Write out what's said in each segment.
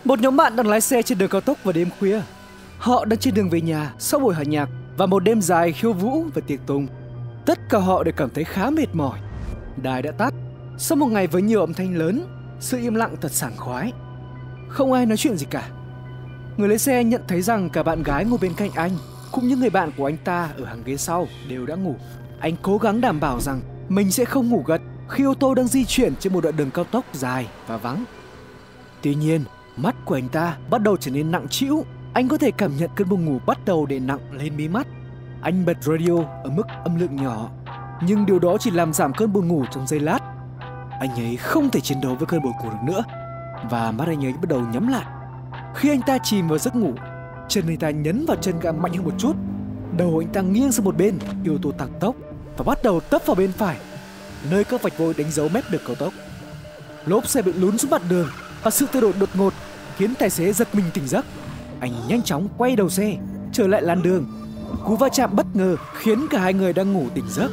Một nhóm bạn đang lái xe trên đường cao tốc vào đêm khuya. Họ đang trên đường về nhà sau buổi hòa nhạc và một đêm dài khiêu vũ và tiệc tùng. Tất cả họ đều cảm thấy khá mệt mỏi. Đài đã tắt. Sau một ngày với nhiều âm thanh lớn, sự im lặng thật sảng khoái. Không ai nói chuyện gì cả. Người lái xe nhận thấy rằng cả bạn gái ngồi bên cạnh anh cũng như người bạn của anh ta ở hàng ghế sau đều đã ngủ. Anh cố gắng đảm bảo rằng mình sẽ không ngủ gật khi ô tô đang di chuyển trên một đoạn đường cao tốc dài và vắng. Tuy nhiên, mắt của anh ta bắt đầu trở nên nặng trĩu. Anh có thể cảm nhận cơn buồn ngủ bắt đầu đè nặng lên mí mắt. Anh bật radio ở mức âm lượng nhỏ, nhưng điều đó chỉ làm giảm cơn buồn ngủ trong giây lát. Anh ấy không thể chiến đấu với cơn buồn ngủ được nữa, và mắt anh ấy bắt đầu nhắm lại. Khi anh ta chìm vào giấc ngủ, chân anh ta nhấn vào chân ga mạnh hơn một chút. Đầu anh ta nghiêng sang một bên khi ô tô tăng tốc và bắt đầu tấp vào bên phải, nơi các vạch vôi đánh dấu mép đường cao tốc. Lốp xe bị lún xuống mặt đường và sự thay đổi đột ngột khiến tài xế giật mình tỉnh giấc. Anh nhanh chóng quay đầu xe trở lại làn đường. Cú va chạm bất ngờ khiến cả hai người đang ngủ tỉnh giấc.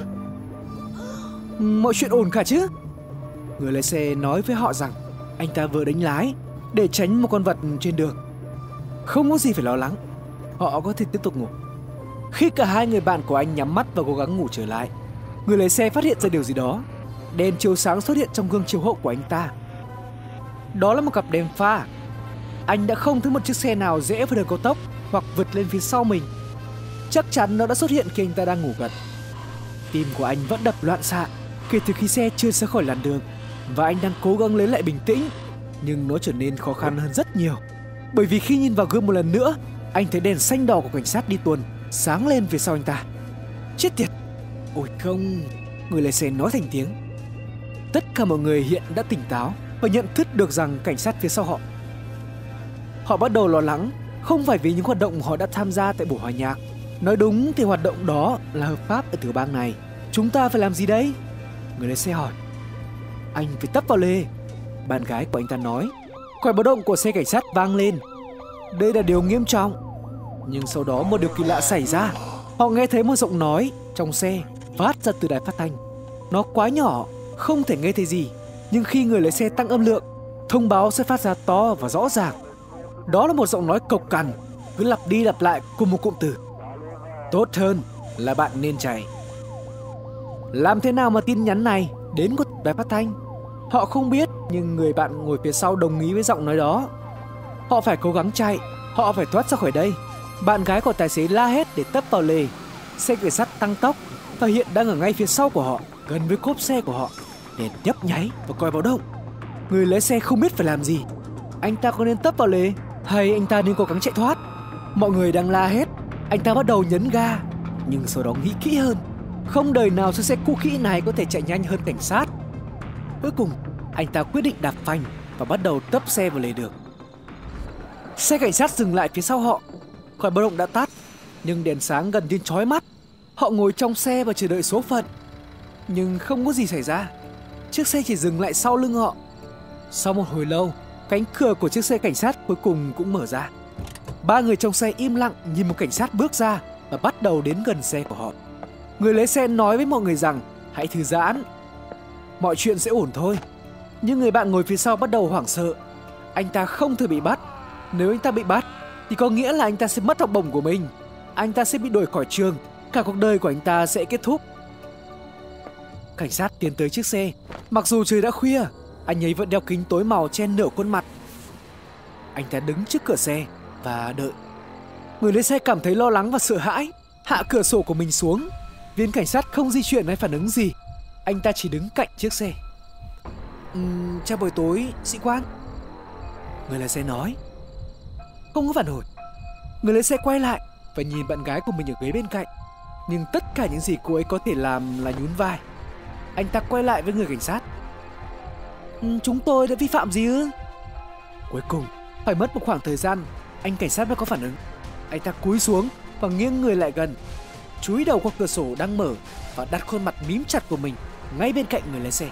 Mọi chuyện ổn cả chứ? Người lái xe nói với họ rằng anh ta vừa đánh lái để tránh một con vật trên đường. Không có gì phải lo lắng, họ có thể tiếp tục ngủ. Khi cả hai người bạn của anh nhắm mắt và cố gắng ngủ trở lại, người lái xe phát hiện ra điều gì đó. Đèn chiếu sáng xuất hiện trong gương chiếu hậu của anh ta. Đó là một cặp đèn pha. Anh đã không thấy một chiếc xe nào rẽ vào đường cao tốc hoặc vượt lên phía sau mình. Chắc chắn nó đã xuất hiện khi anh ta đang ngủ gật. Tim của anh vẫn đập loạn xạ kể từ khi xe chưa ra khỏi làn đường, và anh đang cố gắng lấy lại bình tĩnh. Nhưng nó trở nên khó khăn hơn rất nhiều, bởi vì khi nhìn vào gương một lần nữa, anh thấy đèn xanh đỏ của cảnh sát đi tuần sáng lên phía sau anh ta. Chết tiệt! Ôi không! Người lái xe nói thành tiếng. Tất cả mọi người hiện đã tỉnh táo và nhận thức được rằng cảnh sát phía sau họ. Họ bắt đầu lo lắng, không phải vì những hoạt động họ đã tham gia tại buổi hòa nhạc. Nói đúng thì hoạt động đó là hợp pháp ở tiểu bang này. Chúng ta phải làm gì đấy? Người lái xe hỏi. Anh phải tấp vào lề, bạn gái của anh ta nói. Còi báo động của xe cảnh sát vang lên. Đây là điều nghiêm trọng. Nhưng sau đó một điều kỳ lạ xảy ra. Họ nghe thấy một giọng nói trong xe phát ra từ đài phát thanh. Nó quá nhỏ, không thể nghe thấy gì. Nhưng khi người lái xe tăng âm lượng, thông báo sẽ phát ra to và rõ ràng. Đó là một giọng nói cộc cằn, cứ lặp đi lặp lại cùng một cụm từ. Tốt hơn là bạn nên chạy. Làm thế nào mà tin nhắn này đến của đài phát thanh? Họ không biết, nhưng người bạn ngồi phía sau đồng ý với giọng nói đó. Họ phải cố gắng chạy, họ phải thoát ra khỏi đây. Bạn gái của tài xế la hét để tấp vào lề. Xe cảnh sát tăng tốc và hiện đang ở ngay phía sau của họ, gần với cốp xe của họ. Đèn nhấp nháy và còi báo động. Người lái xe không biết phải làm gì. Anh ta có nên tấp vào lề hay anh ta nên cố gắng chạy thoát? Mọi người đang la hét. Anh ta bắt đầu nhấn ga, nhưng sau đó nghĩ kỹ hơn. Không đời nào chiếc xe cũ kỹ này có thể chạy nhanh hơn cảnh sát. Cuối cùng, anh ta quyết định đạp phanh và bắt đầu tấp xe vào lề đường. Xe cảnh sát dừng lại phía sau họ. Còi báo động đã tắt, nhưng đèn sáng gần như chói mắt. Họ ngồi trong xe và chờ đợi số phận. Nhưng không có gì xảy ra. Chiếc xe chỉ dừng lại sau lưng họ. Sau một hồi lâu, cánh cửa của chiếc xe cảnh sát cuối cùng cũng mở ra. Ba người trong xe im lặng nhìn một cảnh sát bước ra và bắt đầu đến gần xe của họ. Người lái xe nói với mọi người rằng hãy thư giãn, mọi chuyện sẽ ổn thôi. Nhưng người bạn ngồi phía sau bắt đầu hoảng sợ. Anh ta không thể bị bắt. Nếu anh ta bị bắt thì có nghĩa là anh ta sẽ mất học bổng của mình. Anh ta sẽ bị đuổi khỏi trường. Cả cuộc đời của anh ta sẽ kết thúc. Cảnh sát tiến tới chiếc xe. Mặc dù trời đã khuya, anh ấy vẫn đeo kính tối màu che nửa khuôn mặt. Anh ta đứng trước cửa xe và đợi. Người lái xe cảm thấy lo lắng và sợ hãi, hạ cửa sổ của mình xuống. Viên cảnh sát không di chuyển hay phản ứng gì. Anh ta chỉ đứng cạnh chiếc xe. Chào buổi tối, sĩ quan. Người lái xe nói. Không có phản hồi. Người lái xe quay lại và nhìn bạn gái của mình ở ghế bên cạnh. Nhưng tất cả những gì cô ấy có thể làm là nhún vai. Anh ta quay lại với người cảnh sát. Chúng tôi đã vi phạm gì ư? Cuối cùng, phải mất một khoảng thời gian, anh cảnh sát mới có phản ứng. Anh ta cúi xuống và nghiêng người lại gần, chúi đầu qua cửa sổ đang mở và đặt khuôn mặt mím chặt của mình ngay bên cạnh người lái xe.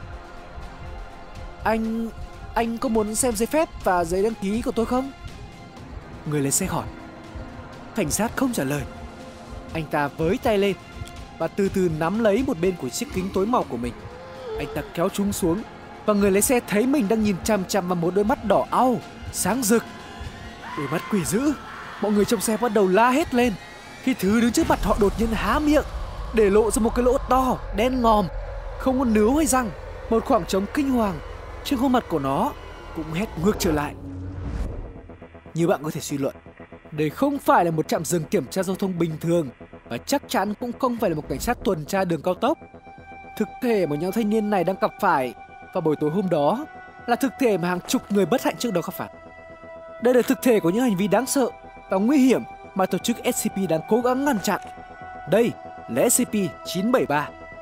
Anh có muốn xem giấy phép và giấy đăng ký của tôi không? Người lái xe hỏi. Cảnh sát không trả lời. Anh ta với tay lên và từ từ nắm lấy một bên của chiếc kính tối màu của mình. Anh ta kéo chúng xuống và người lái xe thấy mình đang nhìn chằm chằm vào một đôi mắt đỏ au sáng rực. Đôi mắt quỷ dữ, mọi người trong xe bắt đầu la hét lên khi thứ đứng trước mặt họ đột nhiên há miệng, để lộ ra một cái lỗ to, đen ngòm, không có nướu hay răng. Một khoảng trống kinh hoàng trên khuôn mặt của nó cũng hét ngược trở lại. Như bạn có thể suy luận, đây không phải là một trạm dừng kiểm tra giao thông bình thường, và chắc chắn cũng không phải là một cảnh sát tuần tra đường cao tốc. Thực thể mà nhóm thanh niên này đang gặp phải vào buổi tối hôm đó là thực thể mà hàng chục người bất hạnh trước đó gặp phải. Đây là thực thể của những hành vi đáng sợ và nguy hiểm mà tổ chức SCP đang cố gắng ngăn chặn. Đây là SCP-973.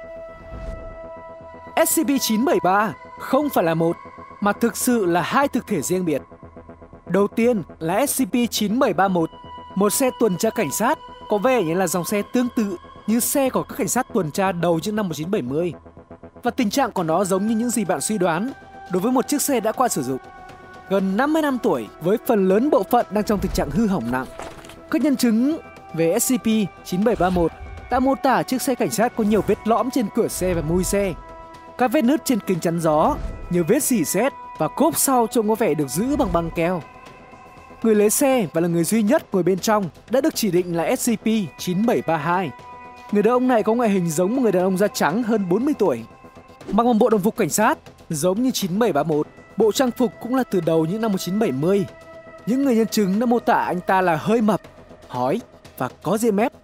SCP-973 không phải là một, mà thực sự là hai thực thể riêng biệt. Đầu tiên là SCP-9731, một xe tuần tra cảnh sát có vẻ như là dòng xe tương tự như xe của các cảnh sát tuần tra đầu những năm 1970. Và tình trạng của nó giống như những gì bạn suy đoán đối với một chiếc xe đã qua sử dụng. Gần 50 năm tuổi với phần lớn bộ phận đang trong tình trạng hư hỏng nặng. Các nhân chứng về SCP-9731 đã mô tả chiếc xe cảnh sát có nhiều vết lõm trên cửa xe và mui xe, các vết nứt trên kính chắn gió, nhiều vết rỉ sét và cốp sau trông có vẻ được giữ bằng băng keo. Người lái xe và là người duy nhất ngồi bên trong đã được chỉ định là SCP-9732. Người đàn ông này có ngoại hình giống một người đàn ông da trắng hơn 40 tuổi, mặc một bộ đồng phục cảnh sát giống như 9731. Bộ trang phục cũng là từ đầu những năm 1970. Những người nhân chứng đã mô tả anh ta là hơi mập, hói và có ria mép.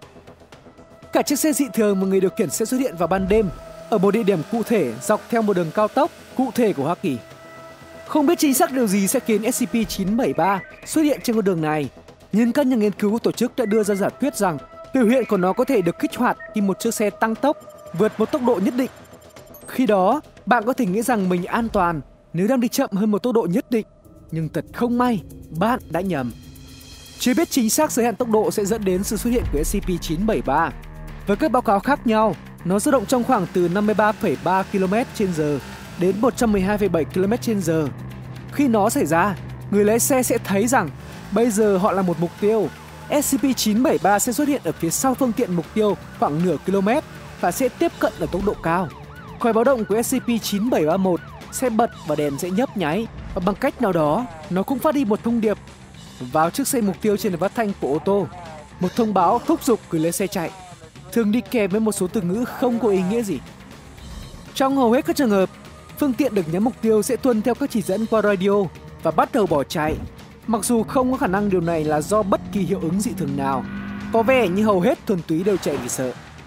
Cả chiếc xe dị thường mà người điều khiển sẽ xuất hiện vào ban đêm ở một địa điểm cụ thể dọc theo một đường cao tốc cụ thể của Hoa Kỳ. Không biết chính xác điều gì sẽ khiến SCP-973 xuất hiện trên con đường này, nhưng các nhà nghiên cứu của tổ chức đã đưa ra giả thuyết rằng biểu hiện của nó có thể được kích hoạt khi một chiếc xe tăng tốc vượt một tốc độ nhất định. Khi đó, bạn có thể nghĩ rằng mình an toàn nếu đang đi chậm hơn một tốc độ nhất định, nhưng thật không may, bạn đã nhầm. Chưa biết chính xác giới hạn tốc độ sẽ dẫn đến sự xuất hiện của SCP-973. Với các báo cáo khác nhau, nó dao động trong khoảng từ 53,3 km/h đến 112,7 km/h. Khi nó xảy ra, người lái xe sẽ thấy rằng bây giờ họ là một mục tiêu. SCP-973 sẽ xuất hiện ở phía sau phương tiện mục tiêu khoảng nửa km và sẽ tiếp cận ở tốc độ cao. Còi báo động của SCP-9731 sẽ bật và đèn sẽ nhấp nháy, và bằng cách nào đó, nó cũng phát đi một thông điệp vào chiếc xe mục tiêu trên đài phát thanh của ô tô. Một thông báo thúc giục người lái xe chạy, thường đi kèm với một số từ ngữ không có ý nghĩa gì. Trong hầu hết các trường hợp, phương tiện được nhắm mục tiêu sẽ tuân theo các chỉ dẫn qua radio và bắt đầu bỏ chạy. Mặc dù không có khả năng điều này là do bất kỳ hiệu ứng dị thường nào, có vẻ như hầu hết thuần túy đều chạy vì sợ.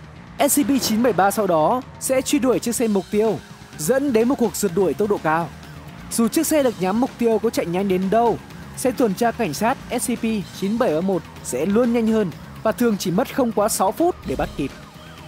SCP-973 sau đó sẽ truy đuổi chiếc xe mục tiêu, dẫn đến một cuộc rượt đuổi tốc độ cao. Dù chiếc xe được nhắm mục tiêu có chạy nhanh đến đâu, xe tuần tra cảnh sát SCP-9731 sẽ luôn nhanh hơn và thường chỉ mất không quá 6 phút để bắt kịp.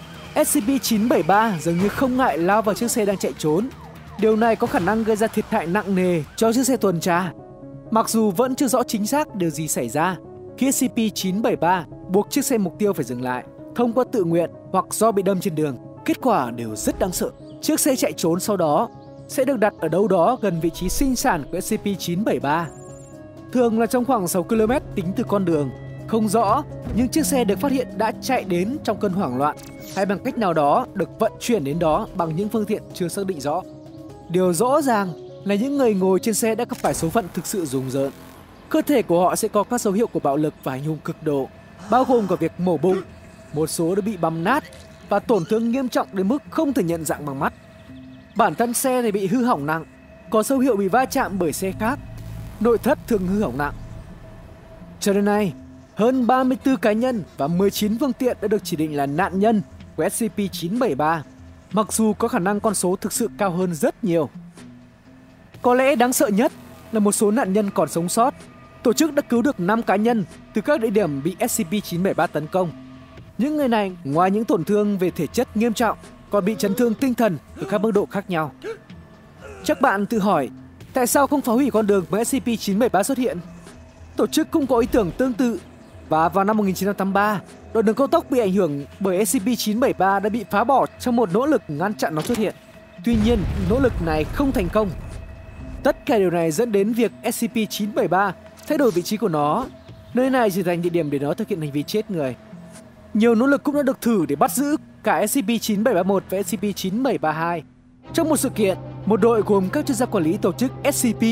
SCP-973 dường như không ngại lao vào chiếc xe đang chạy trốn. Điều này có khả năng gây ra thiệt hại nặng nề cho chiếc xe tuần tra. Mặc dù vẫn chưa rõ chính xác điều gì xảy ra khi SCP-973 buộc chiếc xe mục tiêu phải dừng lại, thông qua tự nguyện hoặc do bị đâm trên đường, kết quả đều rất đáng sợ. Chiếc xe chạy trốn sau đó sẽ được đặt ở đâu đó gần vị trí sinh sản của SCP-973. Thường là trong khoảng 6 km tính từ con đường. Không rõ, nhưng chiếc xe được phát hiện đã chạy đến trong cơn hoảng loạn hay bằng cách nào đó được vận chuyển đến đó bằng những phương tiện chưa xác định rõ. Điều rõ ràng là những người ngồi trên xe đã gặp phải số phận thực sự rùng rợn. Cơ thể của họ sẽ có các dấu hiệu của bạo lực và hành hung cực độ, bao gồm cả việc mổ bụng. Một số đã bị băm nát và tổn thương nghiêm trọng đến mức không thể nhận dạng bằng mắt. Bản thân xe thì bị hư hỏng nặng, có dấu hiệu bị va chạm bởi xe khác. Nội thất thường hư hỏng nặng. Cho đến nay, hơn 34 cá nhân và 19 phương tiện đã được chỉ định là nạn nhân của SCP-973, mặc dù có khả năng con số thực sự cao hơn rất nhiều. Có lẽ đáng sợ nhất là một số nạn nhân còn sống sót. Tổ chức đã cứu được 5 cá nhân từ các địa điểm bị SCP-973 tấn công. Những người này, ngoài những tổn thương về thể chất nghiêm trọng, còn bị chấn thương tinh thần ở các mức độ khác nhau. Chắc bạn tự hỏi, tại sao không phá hủy con đường mà SCP-973 xuất hiện? Tổ chức cũng có ý tưởng tương tự, và vào năm 1983, đoạn đường cao tốc bị ảnh hưởng bởi SCP-973 đã bị phá bỏ trong một nỗ lực ngăn chặn nó xuất hiện. Tuy nhiên, nỗ lực này không thành công. Tất cả điều này dẫn đến việc SCP-973 thay đổi vị trí của nó. Nơi này trở thành địa điểm để nó thực hiện hành vi chết người. Nhiều nỗ lực cũng đã được thử để bắt giữ cả SCP-9731 và SCP-9732. Trong một sự kiện, một đội gồm các chuyên gia quản lý tổ chức SCP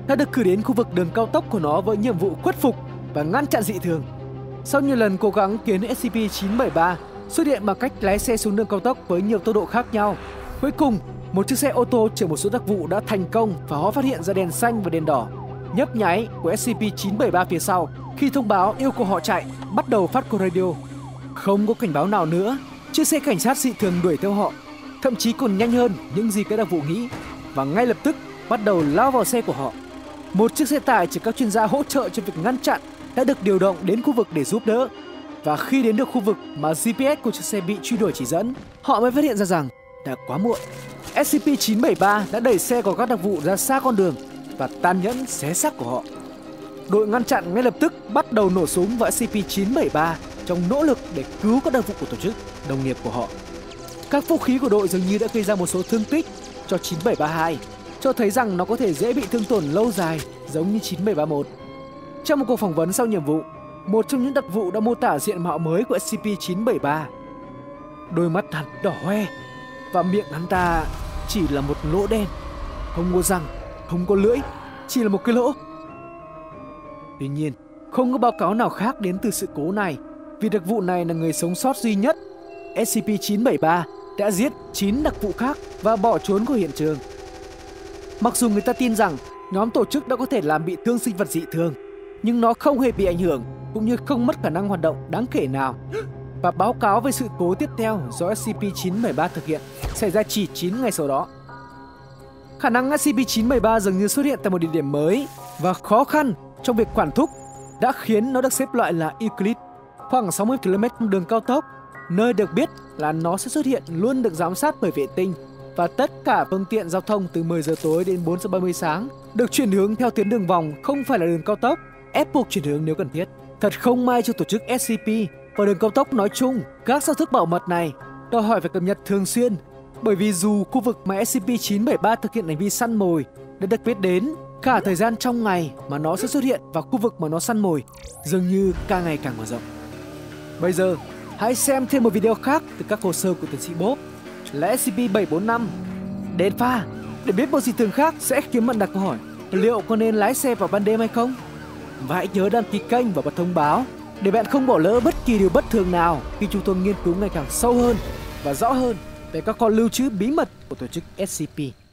đã được cử đến khu vực đường cao tốc của nó với nhiệm vụ khuất phục và ngăn chặn dị thường. Sau nhiều lần cố gắng khiến SCP-973 xuất hiện bằng cách lái xe xuống đường cao tốc với nhiều tốc độ khác nhau, cuối cùng một chiếc xe ô tô chở một số đặc vụ đã thành công và họ phát hiện ra đèn xanh và đèn đỏ nhấp nháy của SCP-973 phía sau khi thông báo yêu cầu họ chạy, bắt đầu phát qua radio. Không có cảnh báo nào nữa, chiếc xe cảnh sát dị thường đuổi theo họ, thậm chí còn nhanh hơn những gì các đặc vụ nghĩ, và ngay lập tức bắt đầu lao vào xe của họ. Một chiếc xe tải chở các chuyên gia hỗ trợ cho việc ngăn chặn đã được điều động đến khu vực để giúp đỡ. Và khi đến được khu vực mà GPS của chiếc xe bị truy đuổi chỉ dẫn, họ mới phát hiện ra rằng đã quá muộn. SCP-973 đã đẩy xe của các đặc vụ ra xa con đường và tàn nhẫn xé xác của họ. Đội ngăn chặn ngay lập tức bắt đầu nổ súng vào SCP-973 trong nỗ lực để cứu các đặc vụ của tổ chức, đồng nghiệp của họ. Các vũ khí của đội dường như đã gây ra một số thương tích cho 9732, cho thấy rằng nó có thể dễ bị thương tổn lâu dài giống như 9731. Trong một cuộc phỏng vấn sau nhiệm vụ, một trong những đặc vụ đã mô tả diện mạo mới của SCP-973. Đôi mắt hắn đỏ hoe và miệng hắn ta chỉ là một lỗ đen, không có răng, không có lưỡi, chỉ là một cái lỗ. Tuy nhiên, không có báo cáo nào khác đến từ sự cố này, vì đặc vụ này là người sống sót duy nhất. SCP-973 đã giết 9 đặc vụ khác và bỏ trốn khỏi hiện trường. Mặc dù người ta tin rằng nhóm tổ chức đã có thể làm bị thương sinh vật dị thường, nhưng nó không hề bị ảnh hưởng cũng như không mất khả năng hoạt động đáng kể nào. Và báo cáo về sự cố tiếp theo do SCP-973 thực hiện xảy ra chỉ 9 ngày sau đó. Khả năng SCP-973 dường như xuất hiện tại một địa điểm mới và khó khăn trong việc quản thúc đã khiến nó được xếp loại là Euclid, khoảng 60 km đường cao tốc, nơi được biết là nó sẽ xuất hiện luôn được giám sát bởi vệ tinh, và tất cả phương tiện giao thông từ 10 giờ tối đến 4 giờ 30 sáng được chuyển hướng theo tuyến đường vòng, không phải là đường cao tốc, ép buộc chuyển hướng nếu cần thiết. Thật không may cho tổ chức SCP và đường cao tốc nói chung, các giao thức bảo mật này đòi hỏi phải cập nhật thường xuyên, bởi vì dù khu vực mà SCP-973 thực hiện hành vi săn mồi đã được biết đến, cả thời gian trong ngày mà nó sẽ xuất hiện và khu vực mà nó săn mồi dường như càng ngày càng mở rộng. Bây giờ, hãy xem thêm một video khác từ các hồ sơ của tiến sĩ Bob là SCP-745 đèn pha, để biết một dị thường khác sẽ khiến bạn đặt câu hỏi liệu có nên lái xe vào ban đêm hay không. Và hãy nhớ đăng ký kênh và bật thông báo để bạn không bỏ lỡ bất kỳ điều bất thường nào khi chúng tôi nghiên cứu ngày càng sâu hơn và rõ hơn về các kho lưu trữ bí mật của tổ chức SCP.